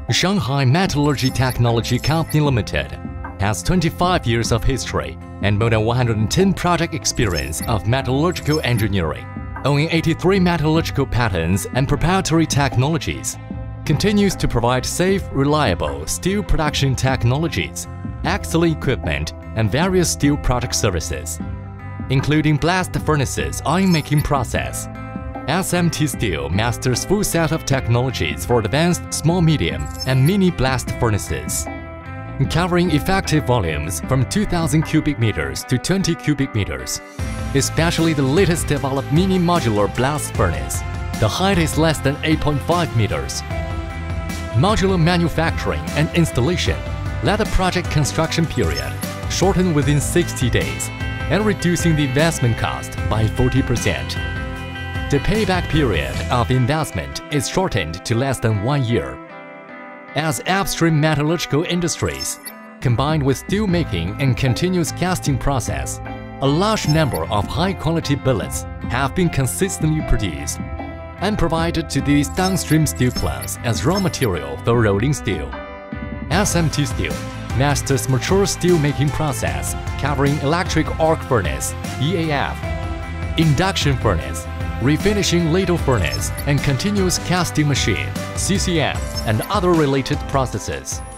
Shanghai Metallurgy Technology Company Limited has 25 years of history and more than 110 project experience of metallurgical engineering, owning 83 metallurgical patents and proprietary technologies, continues to provide safe, reliable steel production technologies, excellent equipment, and various steel product services, including blast furnaces, iron-making process. SMT Steel masters full set of technologies for advanced small, medium, and mini blast furnaces, covering effective volumes from 2,000 cubic meters to 20 cubic meters, especially the latest developed mini modular blast furnace. The height is less than 8.5 meters. Modular manufacturing and installation let the project construction period shorten within 60 days and reducing the investment cost by 40%. The payback period of investment is shortened to less than 1 year. As upstream metallurgical industries, combined with steel making and continuous casting process, a large number of high-quality billets have been consistently produced and provided to these downstream steel plants as raw material for rolling steel. SMT Steel masters mature steel making process covering electric arc furnace (EAF), induction furnace, refinishing ladle furnace, and continuous casting machine (CCM), and other related processes.